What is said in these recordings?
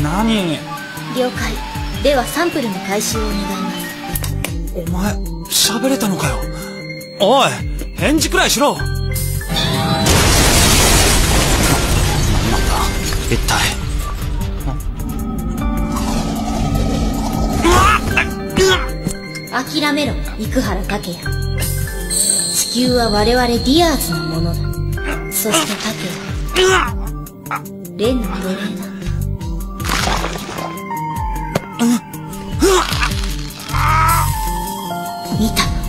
何？ 了解。ではサンプルの回収を願います。 お前喋れたのかよ。おい返事くらいしろ。なんだ一体。 諦めろ生原武也。地球は我々ディアーズのものだ。そして武也レンの奴隷なんだ。見たの？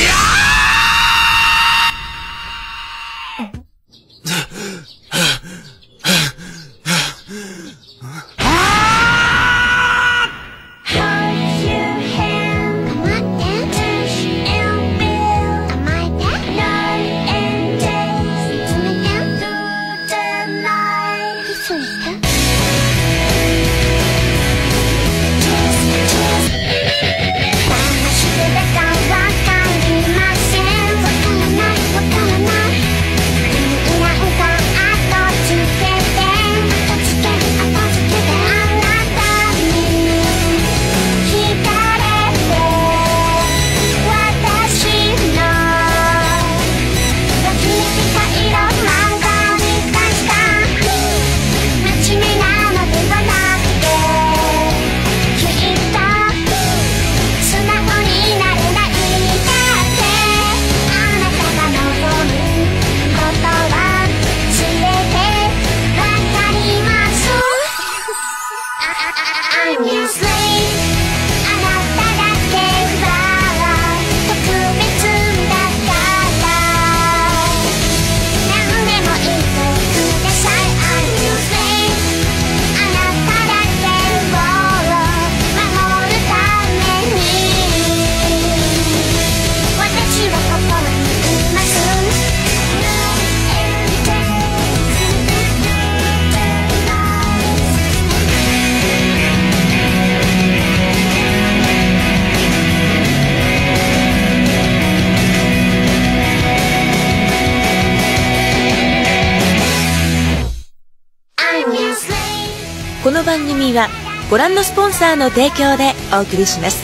この番組はご覧のスポンサーの提供でお送りします。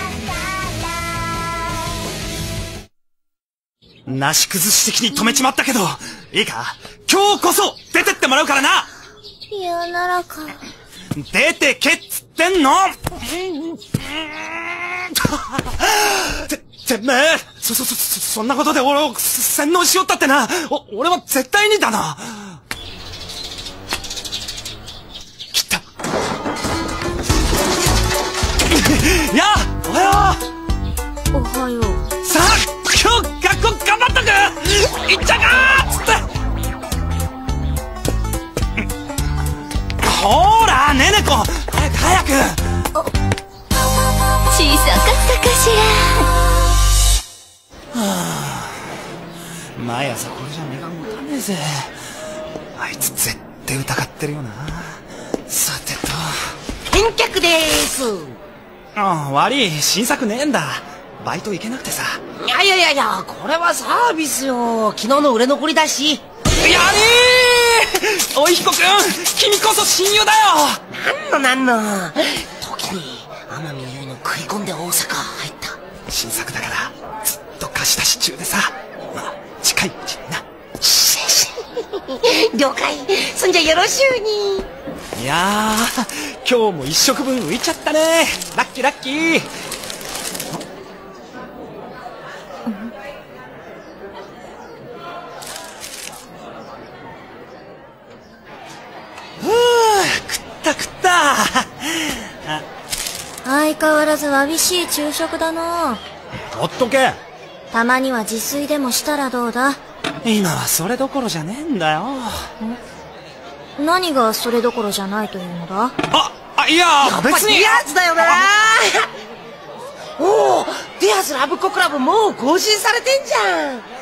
なし崩し的に止めちまったけど、いいか今日こそ出てってもらうからな。 いやならか。 出てけっつってんの。てめえ、そんなことで俺を洗脳しよったってな。俺は絶対にだな。切った。やあ、おはよう。 おはよう。 さあ今日学校頑張っとく。行っちゃうかーっつって。ほーらねねこ、早く。 小さかったかしら。 はあ、毎朝これじゃ目が持たねえぜ。あいつ絶対疑ってるよな。さてと、 返却でーす。 悪い、新作ねえんだ。バイト行けなくてさ。 いや、これはサービスよ。昨日の売れ残りだし。 やりー、おいひこくん、君こそ親友だよ。 なんの時に天海祐の食い込んで大阪入った。 新作だからずっと貸し出し中でさ、まあ近いうちにな。 了解。そんじゃよろしゅうに。 いやー、今日も一食分浮いちゃったね。ラッキーラッキー。食った相変わらずわびしい昼食だな。 ほっとけ。 たまには自炊でもしたらどうだ。 今はそれどころじゃねえんだよ。 何がそれどころじゃないというのだ。 いや別に。 ディアーズだよな。おお、ディアーズラブコクラブもう更新されてんじゃん。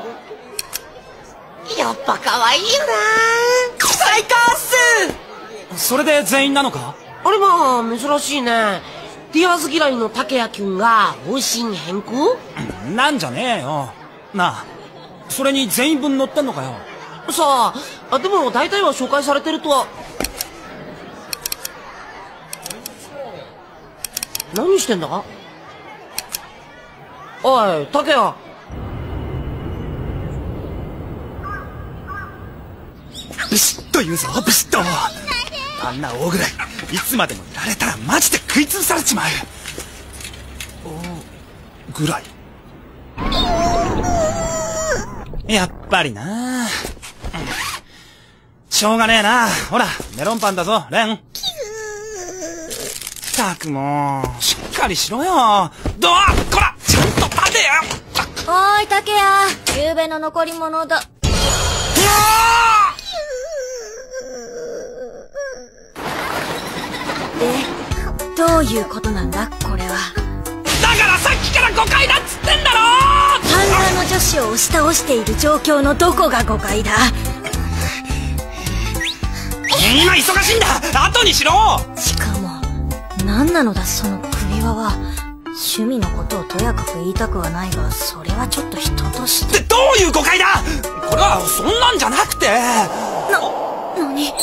やっぱ可愛いよな。最高っす。 それで全員なのか。 あれまあ珍しいね。ディアーズ嫌いの竹谷君が方針変更なんじゃねえよなあ。それに全員分乗ってんのかよ。 さあ、でも大体は紹介されてるとは。 何してんだ？おい、竹谷。 ビシッと言うぞ、ビシッと。あんな大ぐらい、いつまでもいられたらマジで食いつぶされちまう。ぐらい。やっぱりな。しょうがねえな。ほら、メロンパンだぞ、レン。ったくもう、しっかりしろよ。こら、ちゃんと立てよ。 おーい、竹谷。夕べの残り物だ。で、どういうことなんだ、これは。 だからさっきから誤解だっつってんだろ。 半裸の女子を押し倒している状況のどこが誤解だ。 今忙しいんだ。後にしろ。 しかも何なのだその首輪は。趣味のことをとやかく言いたくはないが、それはちょっと人として。 ってどういう誤解だ。これはそんなんじゃなくて。 何？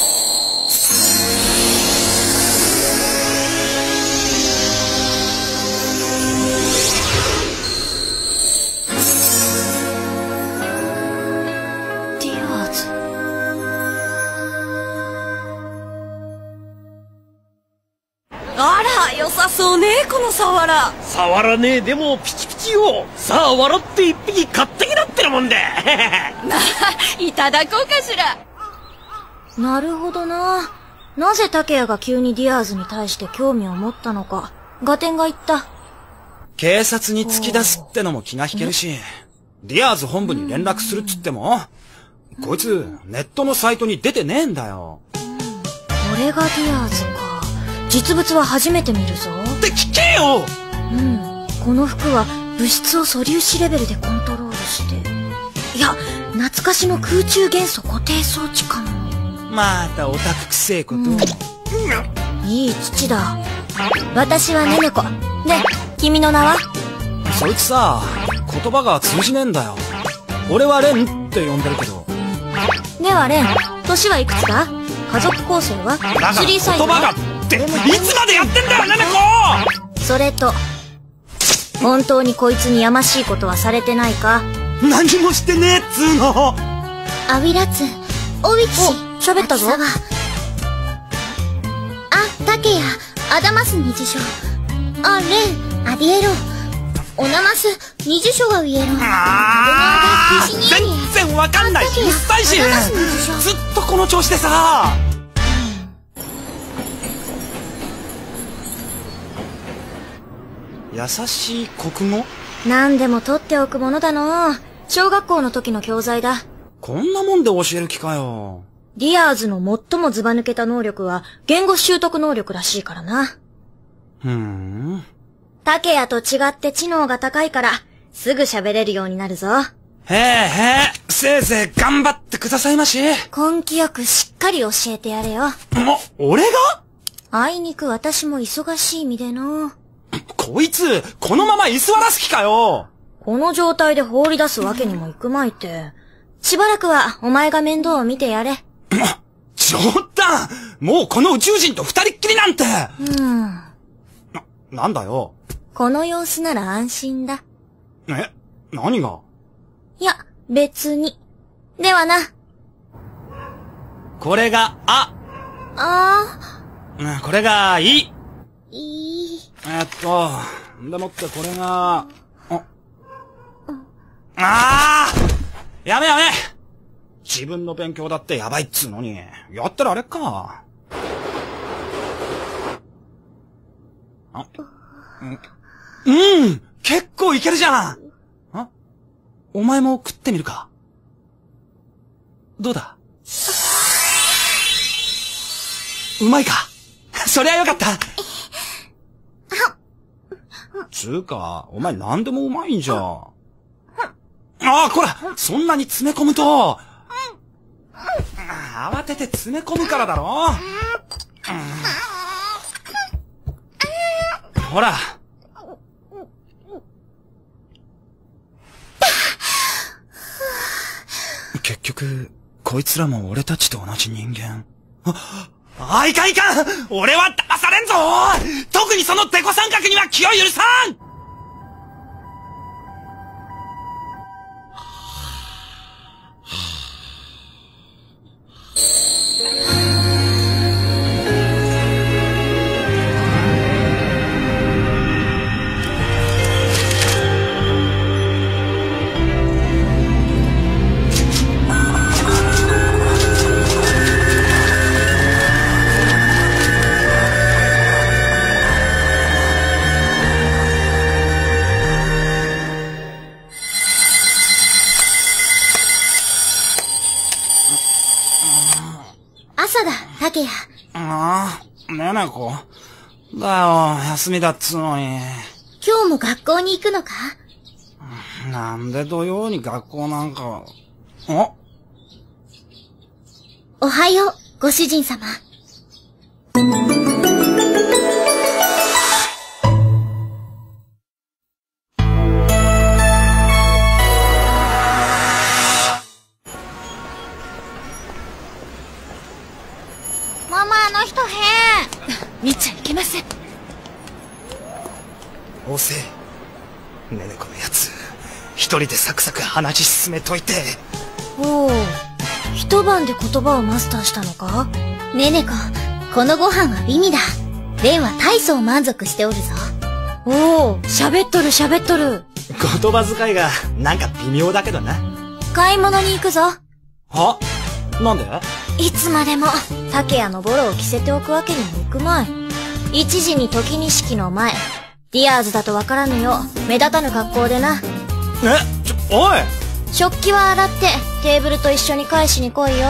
あら、良さそうね、このサワラ。 触らねえでもピチピチよ。さあ笑って一匹買ってきなってなもんで。 いただこうかしら。 なるほどな。なぜ竹谷が急にディアーズに対して興味を持ったのか、ガテンが言った。 警察に突き出すってのも気が引けるし、ディアーズ本部に連絡するっつっても、こいつネットのサイトに出てねえんだよ。 これがディアーズか。実物は初めて見るぞ。 って聞けよ。 この服は物質を素粒子レベルでコントロールして、いや、懐かしの空中元素固定装置かも。 またオタクくせえこと。 いい父だ。私はネネコ。で、君の名は？ そいつさ、言葉が通じねえんだよ。俺はレンって呼んでるけど。 ではレン、年はいくつだ？家族構成は？ だからスリーサイズは？ 言葉がっていつまでやってんだよ、ネネコ。 それと、本当にこいつにやましいことはされてないか？ 何もしてねえっつーの。 アウィラツ、オウィチ、喋ったぞ。あ、タケヤ、アダマス二次書。あ、レン、アディエロ。オナマス、二次書がウィエロ。 全然わかんないし、うっさいし。ずっとこの調子でさ。優しい国語？ 何でも取っておくものだの。小学校の時の教材だ。 こんなもんで教える気かよ。 ディアーズの最もずば抜けた能力は言語習得能力らしいからな。タケヤと違って知能が高いからすぐ喋れるようになるぞ。 へえ、せいぜい頑張ってくださいまし。 根気よくしっかり教えてやれよ。 俺が？ あいにく私も忙しい身での。 こいつ、このまま居座らす気かよ。 この状態で放り出すわけにもいくまいて。しばらくはお前が面倒を見てやれ。 冗談！もうこの宇宙人と二人っきりなんて。なんだよ。 この様子なら安心だ。 え？何が？ いや、別に。ではな。 これが、これが、い。でもってこれが、やめ。自分の勉強だってやばいっつうのに、やったらあれか。結構いけるじゃん。お前も食ってみるか。どうだ？うまいか。そりゃよかった。つうか、お前何でもうまいんじゃん。こら、そんなに詰め込むと。慌てて詰め込むからだろ。ほら。結局、こいつらも俺たちと同じ人間。 あ、いかんいかん、俺は騙されんぞ。特にそのデコ三角には気を許さん。 朝だ、竹谷。 ああ、ねねこ。だよ、休みだっつうのに。 今日も学校に行くのか？ なんで土曜に学校なんか。 おはよう、ご主人様。 ママ、あの人変。 見ちゃいけません。 遅え。ねねこのやつ。一人でサクサク話進めといて。 おお、一晩で言葉をマスターしたのか？ねねこ、このご飯は美味だ。レンは大層満足しておるぞ。 おお、喋っとる喋っとる。 言葉遣いがなんか微妙だけどな。 買い物に行くぞ。 は？なんで？ いつまでも竹谷のボロを着せておくわけにもいくまい。一時に時錦の前、ディアーズだとわからぬよう目立たぬ格好でな。 おい！ 食器は洗ってテーブルと一緒に返しに来いよ。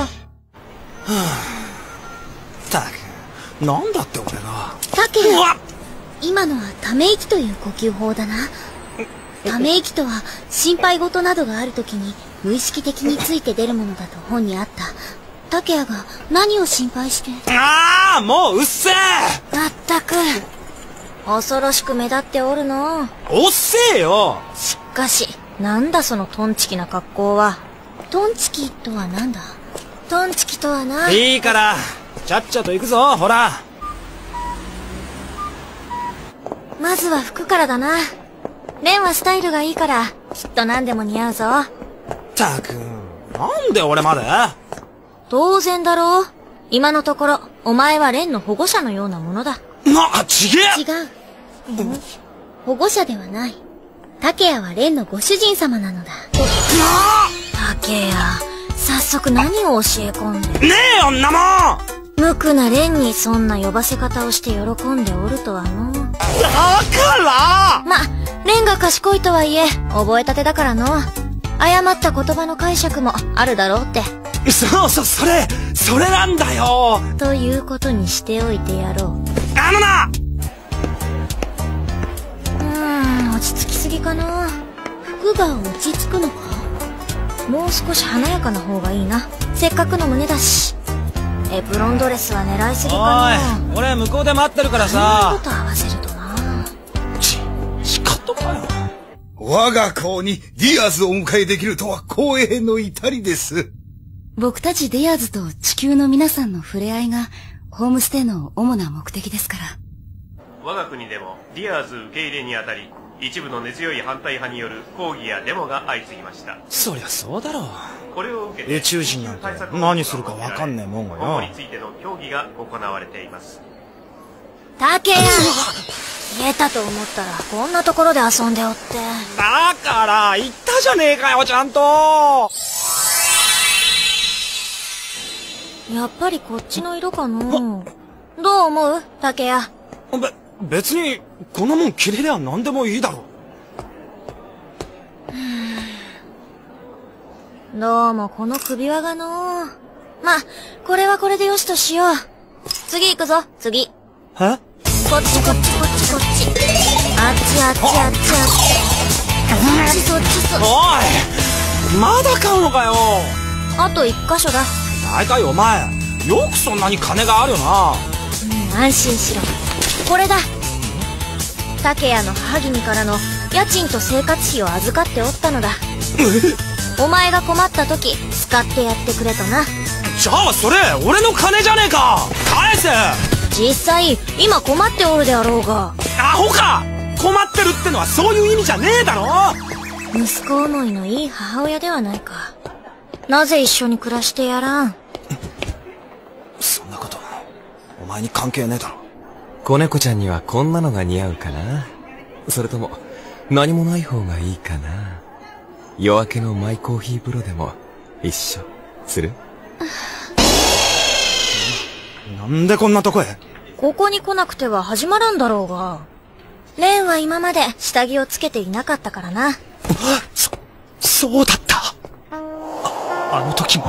ったく、なんだって俺が。 竹谷、今のはため息という呼吸法だな。ため息とは心配事などがあるときに無意識的について出るものだと本にあった。竹谷が何を心配して。 ああ、もううっせえ。 まったく、恐ろしく目立っておるの。 おっせえよ。 しかし、なんだそのトンチキな格好は。トンチキとはなんだ？トンチキとはな。 いいから、ちゃっちゃと行くぞ、ほら。 まずは服からだな。レンはスタイルがいいから、きっと何でも似合うぞ。 ったく、なんで俺まで？ 当然だろう。今のところ、お前はレンの保護者のようなものだ。 ちげえ！ 違う。保護者ではない。竹谷はレンのご主人様なのだ。竹谷、早速何を教え込んで。 ねえ、女もん！ 無垢なレンにそんな呼ばせ方をして喜んでおるとはの。 だからま、レンが賢いとはいえ、覚えたてだからの。誤った言葉の解釈もあるだろうって。 そうそう、それなんだよ。 ということにしておいてやろう。 あのな！ 落ち着きすぎかな。服が落ち着くのか？もう少し華やかな方がいいな。せっかくの胸だし。エプロンドレスは狙いすぎかな。 おい、俺向こうで待ってるからそさ。 んなこと合わせるとな。 仕方かよ。 我が校にディアーズをお迎えできるとは光栄の至りです。 僕たちディアーズと地球の皆さんの触れ合いがホームステイの主な目的ですから。 我が国でもディアーズ受け入れにあたり、一部の根強い反対派による抗議やデモが相次ぎました。 そりゃそうだろう。 これを受けて宇宙人なんて何するか分かんねえもんがよ。 保護についての協議が行われています。 竹谷、消えたと思ったらこんなところで遊んでおって。 だから言ったじゃねえかよ、ちゃんと。 やっぱりこっちの色かな。どう思う竹谷？ 別にこんなもん着れりゃ何でもいいだろ。 どうもこの首輪がの。ま、これはこれでよしとしよう。次行くぞ、次。 え？ こっちこっちこっちこっち。あっちあっちあっちあっち。そっちそっちそっち。 おい！まだ買うのかよ。 あと一箇所だ。 大体お前、よくそんなに金があるよな。 安心しろ。これだ。竹谷の母君からの家賃と生活費を預かっておったのだ。お前が困った時使ってやってくれとな。 じゃあそれ俺の金じゃねえか。返です。 実際今困っておるであろうが。 アホか。困ってるってのはそういう意味じゃねえだろ。 息子思いのいい母親ではないか。なぜ一緒に暮らしてやらん。 そんなことお前に関係ねえだろ。 子猫ちゃんにはこんなのが似合うかな。それとも何もない方がいいかな。夜明けのマイコーヒー風呂でも一緒する？ なんでこんなとこへ？ ここに来なくては始まらんだろうが。レンは今まで下着をつけていなかったからな。 そうだった。あの時も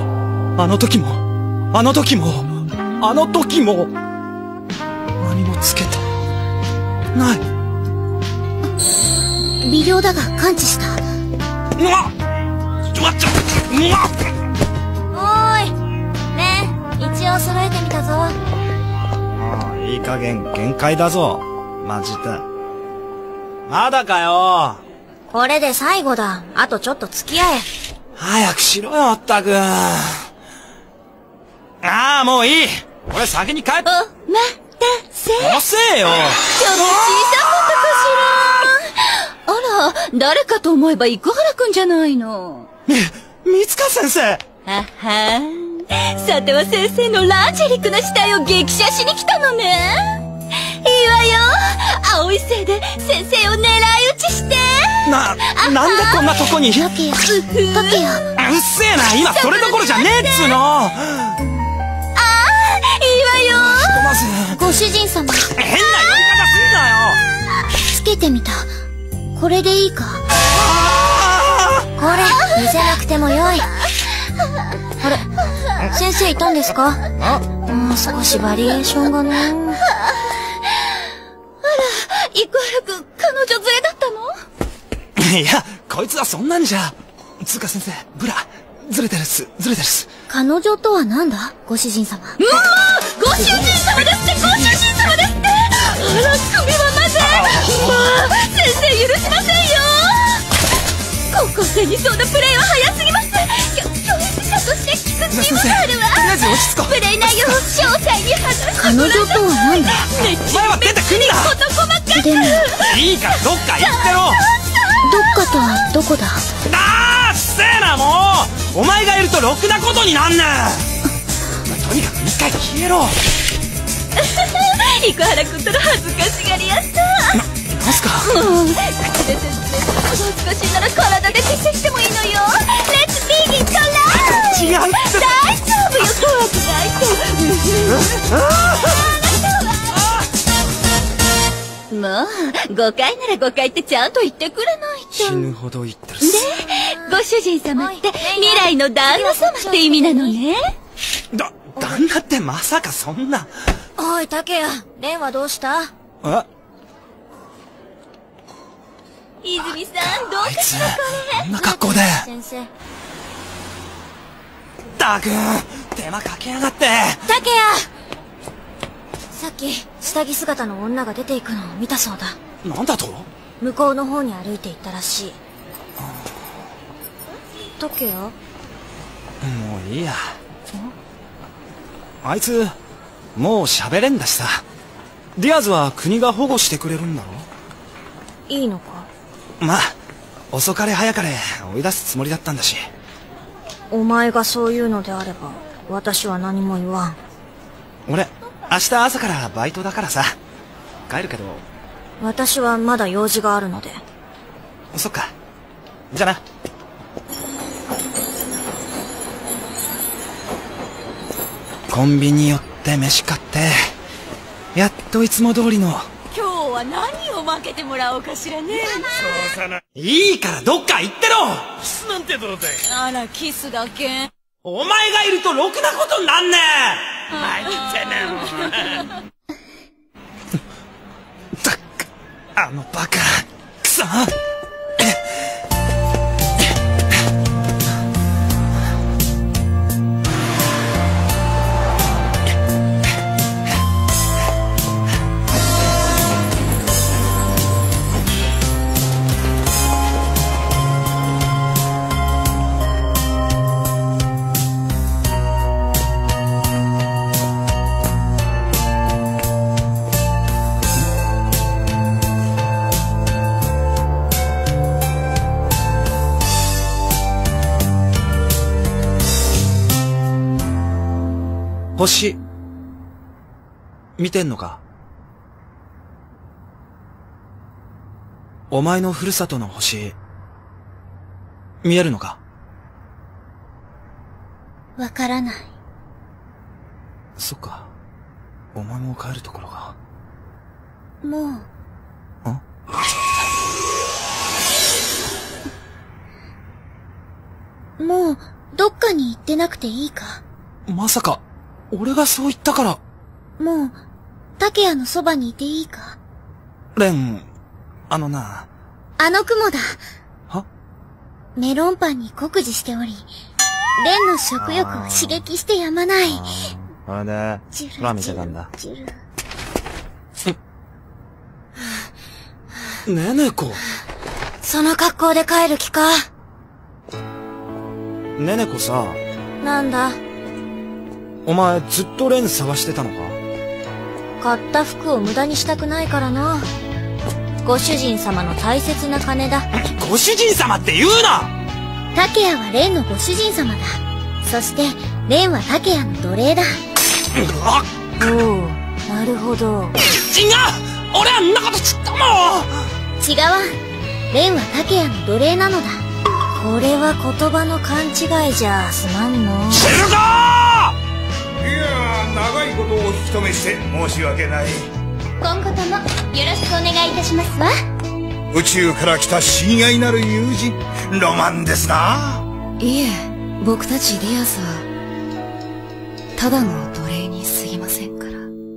何もつけてない。 微量だが感知した。おーい、レン、一応揃えてみたぞ。 ああ、いい加減限界だぞ。マジで。まだかよ。 これで最後だ。あとちょっと付き合え。 早くしろよ、ったく。ああ、もういい。俺先に帰って。 お、待たせ。 遅えよ。 ちょっと小さかったかしら。あら、誰かと思えば生原くんじゃないの。 三塚先生。 ははー。さては先生のランジェリックな死体を激写しに来たのね。いいわよ。青いせいで先生を狙い撃ちして。 なんでこんなとこに。 タケヤ。 うっせえな、今それどころじゃねえっつうの。 いいわよ。 ご主人様。 変な呼び方すんなよ。 つけてみた。これでいいか。これ見せなくてもよい。あれ、先生いたんですか？もう少しバリエーションがな。 あら、生原くん、彼女連れだったの？ いや、こいつはそんなんじゃ。つうか先生、ブラずれてるっす。 彼女とはなんだ、ご主人様。 ご主人様ですって、ご主人様ですって。あら、これはまずい。まあ、先生許しませんよ。高校生にそんなプレイは早すぎます。教育者として聞く義務があるわ。 とりあえず落ち着こう。 プレイ内容を詳細に話して彼女とはなんだ。 お前は出てくんな。 事細かく。 でもいいからどっか行ってろ。 どっかとはどこだ。 あーっせえな、もう。お前がいるとろくなことになんねん。とにかく一回消えろ。 生原君との恥ずかしがり屋さ。 なんすか。 もう口で説明するほど恥ずかしいなら体で実践してもいいのよ。レッツビギンから。 違うって。 大丈夫よ、怖くないと。もう誤解なら誤解ってちゃんと言ってくれないと。 死ぬほど言ってるっす。 で、ご主人様って未来の旦那様って意味なのね。 旦那ってまさかそんな。 おい、タケヤ、レンはどうした？ え？ 泉さん、どうかしらこれ。 こんな格好で。 先生。 ったく、手間かけやがって。 タケヤ！さっき、下着姿の女が出ていくのを見たそうだ。 なんだと？ 向こうの方に歩いていったらしい。タケヤ？ もういいや。あいつもう喋れんだしさ。ディアーズは国が保護してくれるんだろ。 いいのか？ まあ遅かれ早かれ追い出すつもりだったんだし。 お前がそういうのであれば私は何も言わん。 俺明日朝からバイトだからさ帰るけど。 私はまだ用事があるので。 そっか、じゃあな。コンビニ寄って飯買ってやっといつも通りの。 今日は何を分けてもらおうかしらね。 いいからどっか行ってろ。 キスなんてどうだい。 あら、キスだけ。 お前がいるとろくなことになんねえ。 参ってなもう。 だっあのバカくそ。 星、見てんのか？お前のふるさとの星、見えるのか？ わからない。 そっか。お前も帰るところが。 もう。もう、どっかに行ってなくていいか？ まさか、俺がそう言ったから。 もう、竹谷のそばにいていいか？ レン、あのな。 あの雲だ。 は？ メロンパンに酷似しており、レンの食欲を刺激してやまない。 あれで、ラーメンしてたんだ。ねねこ。 その格好で帰る気か？ ねねこさ。 なんだ？ お前ずっとレン探してたのか？ 買った服を無駄にしたくないからな。ご主人様の大切な金だ。 ご主人様って言うな！ 竹谷はレンのご主人様だ。そして、レンは竹谷の奴隷だ。おう、なるほど。 違う！俺はんなこと知ったもん！ 違わん。レンは竹谷の奴隷なのだ。これは言葉の勘違いじゃすまんの。 知るぞー！いやー、長いことお引き止めして申し訳ない。 今後ともよろしくお願いいたしますわ。 宇宙から来た親愛なる友人、ロマンですな。 いえ、僕たちディアスはただの奴隷に過ぎませんから。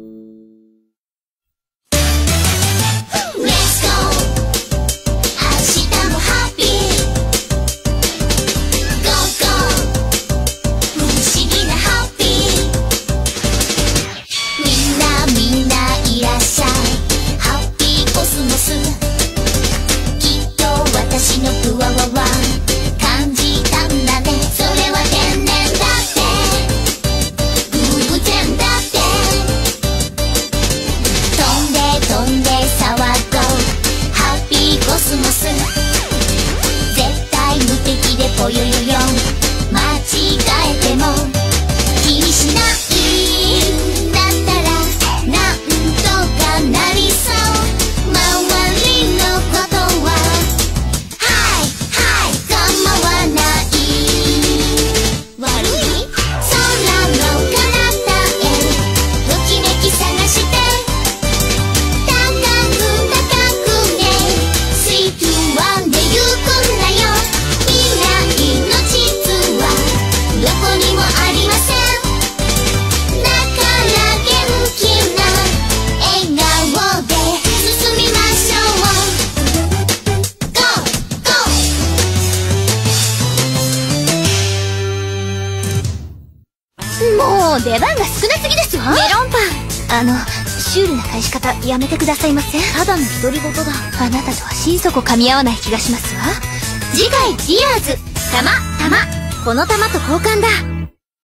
もう出番が少なすぎですわ。メロンパン、シュールな返し方やめてくださいませ。 ただの独り言だ。 あなたとは心底噛み合わない気がしますわ。次回ディアーズ、 玉、この玉と交換だ。